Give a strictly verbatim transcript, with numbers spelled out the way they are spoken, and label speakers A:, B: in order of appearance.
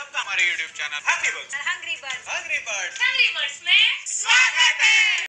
A: सबका हमारे YouTube channel happy birds
B: hungry birds
A: hungry birds
B: hungry birds में स्वागत है।